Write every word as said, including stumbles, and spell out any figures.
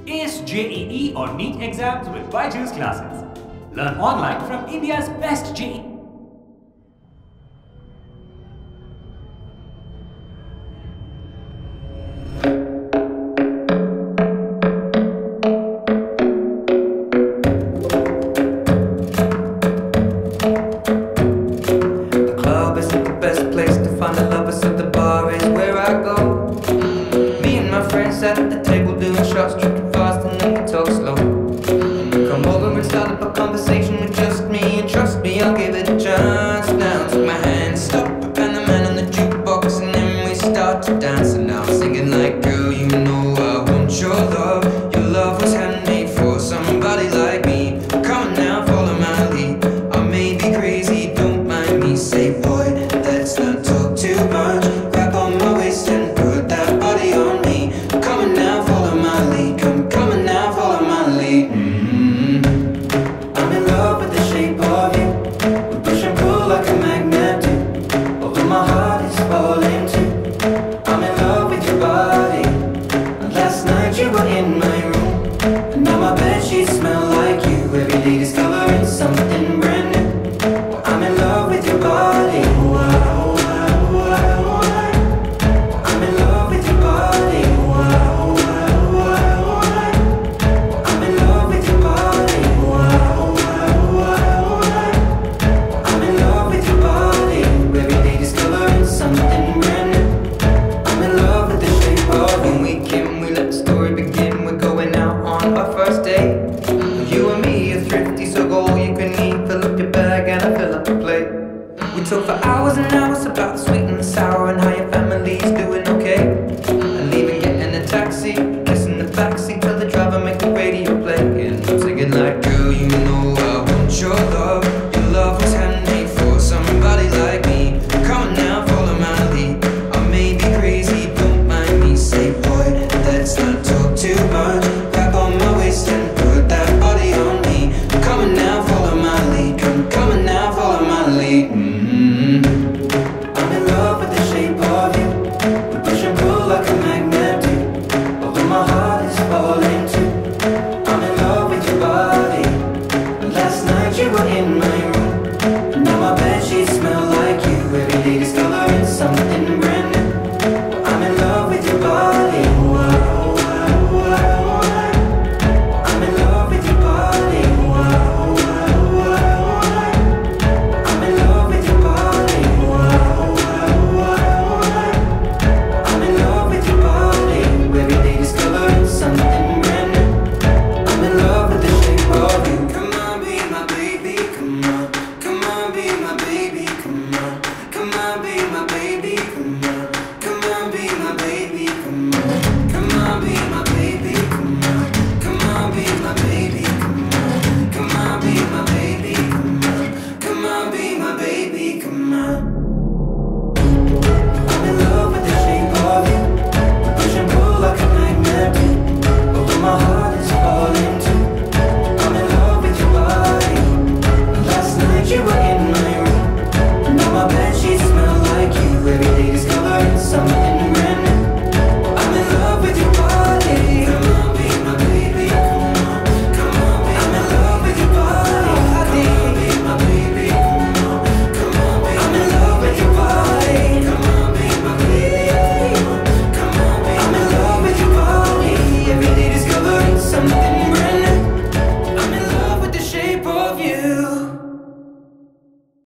Ace J E E or NEET exams with Byju's classes. Learn online from India's best J E E. The club isn't the best place to find a lover, so the bar is where I go. Me and my friends sat at the table doing shots, tripping fast, and then we talk slow. Come over and start up a conversation with just me, and trust me, I'll give it a chance. Now take my hand, stop, and the man on the jukebox, and then we start to dance. And now I'm singing like, girl, you know I want your love. Your love was handmade for somebody like me. Come on now, follow my lead. I may be crazy, don't mind me. Say, boy, let's not talk too much. Grab on my waist and put that body on me. Come on now, follow my lead. Come, come on now, follow my lead. Mm-hmm. I'm in love with the shape of you. We push and pull like a magnet do. Although my heart is falling.